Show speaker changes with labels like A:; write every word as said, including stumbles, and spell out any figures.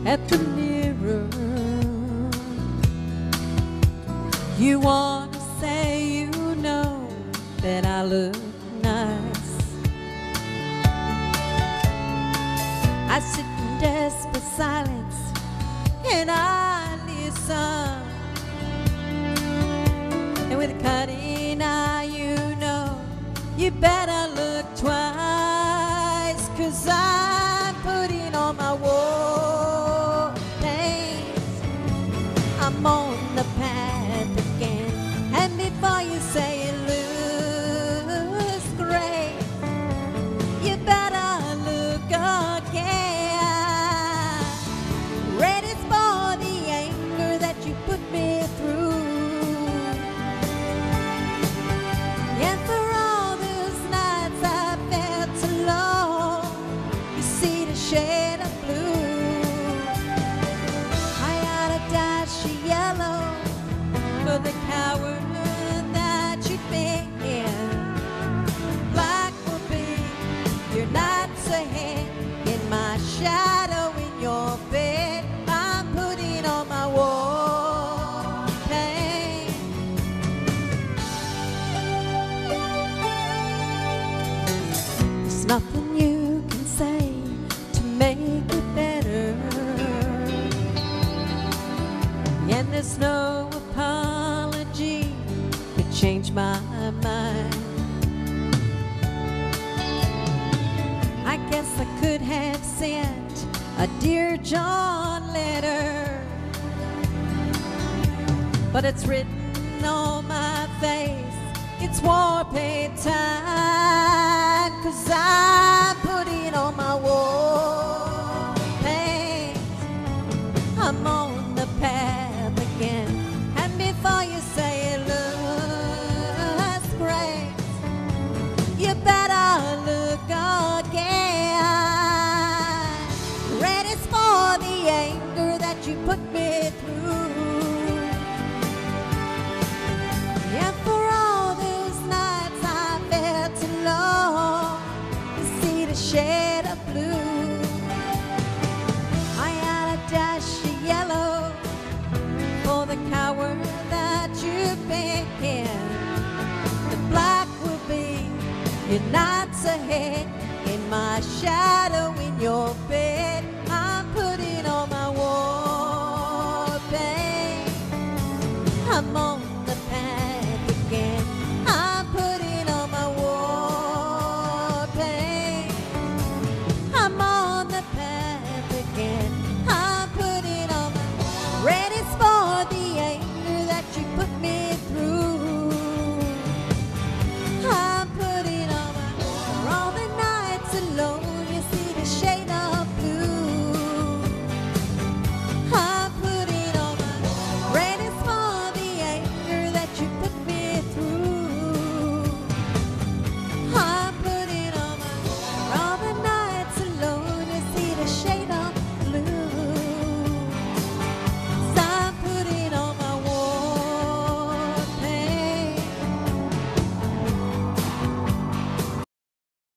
A: at the mirror. You want to say you know that I look nice. I sit in desperate silence and I listen. And with a cutting eye, you know you better look twice, 'cause I'm putting on my war paint. I'm on the path again, and before you say it looks great, you better look again. Ready for the anger that you put me through. And for all those nights I felt alone, you see the shade of blue. I ought to dash you yellow for the coward that you've been. Black will be your nights ahead, in my shadow in your bed. I'm putting on my war paint. There's nothing you can say to make it better, and there's no apology to change my mind. I guess I could have sent a Dear John letter, but it's written on my face, it's war paint time, 'cause I'm putting on my war paint. I'm on the path again, and before you say it looks great, you better look again. Ready for the anger that you put me through. And for all those nights I felt alone, you see the shade of blue. I ought to dash you yellow for the coward that you've been. The black will be your nights ahead, in my shadow in your bed. I'm putting on my war paint. I'm on the path again. I'm putting on my war paint. I'm on the path again. I'm putting on my ready for the anger that you put me through. I'm putting on my for all the nights alone, you see the shade of blue. I'm putting on my ready for the anger that you put me